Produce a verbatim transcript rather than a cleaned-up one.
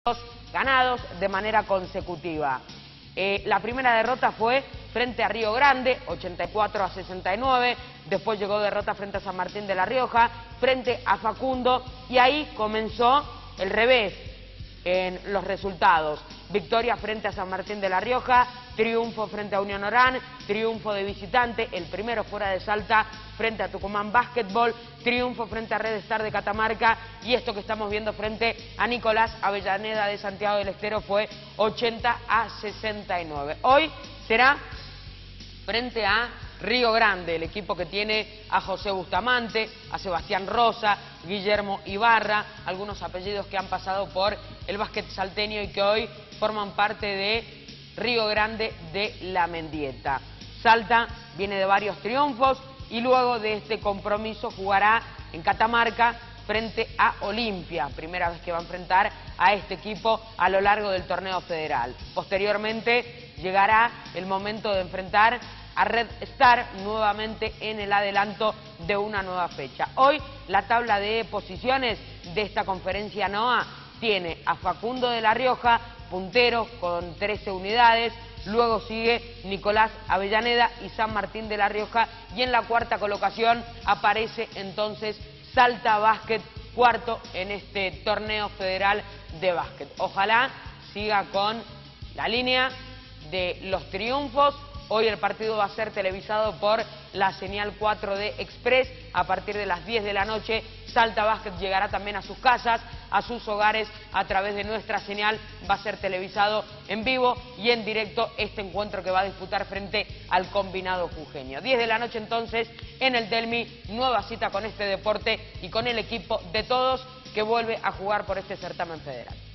ganados de manera consecutiva. Eh, la primera derrota fue frente a Río Grande, ochenta y cuatro a sesenta y nueve, después llegó derrota frente a San Martín de la Rioja, frente a Facundo, y ahí comenzó el revés en los resultados. Victoria frente a San Martín de la Rioja, triunfo frente a Unión Orán, triunfo de visitante, el primero fuera de Salta frente a Tucumán Básquetbol, triunfo frente a Red Star de Catamarca, y esto que estamos viendo frente a Nicolás Avellaneda de Santiago del Estero fue ochenta a sesenta y nueve. Hoy será frente a Río Grande, el equipo que tiene a José Bustamante, a Sebastián Rosa, Guillermo Ibarra, algunos apellidos que han pasado por el básquet salteño y que hoy forman parte de Río Grande de la Mendieta. Salta viene de varios triunfos y luego de este compromiso jugará en Catamarca frente a Olimpia, primera vez que va a enfrentar a este equipo a lo largo del torneo federal. Posteriormente llegará el momento de enfrentar a Red Star nuevamente en el adelanto de una nueva fecha. Hoy la tabla de posiciones de esta conferencia NOA tiene a Facundo de la Rioja, puntero con trece unidades, luego sigue Nicolás Avellaneda y San Martín de la Rioja, y en la cuarta colocación aparece entonces Salta Básquet, cuarto en este torneo federal de básquet. Ojalá siga con la línea de los triunfos. Hoy el partido va a ser televisado por la señal cuatro D Express a partir de las diez de la noche. Salta Básquet llegará también a sus casas, a sus hogares, a través de nuestra señal. Va a ser televisado en vivo y en directo este encuentro que va a disputar frente al combinado jujeño. diez de la noche entonces en el Delmi, nueva cita con este deporte y con el equipo de todos que vuelve a jugar por este certamen federal.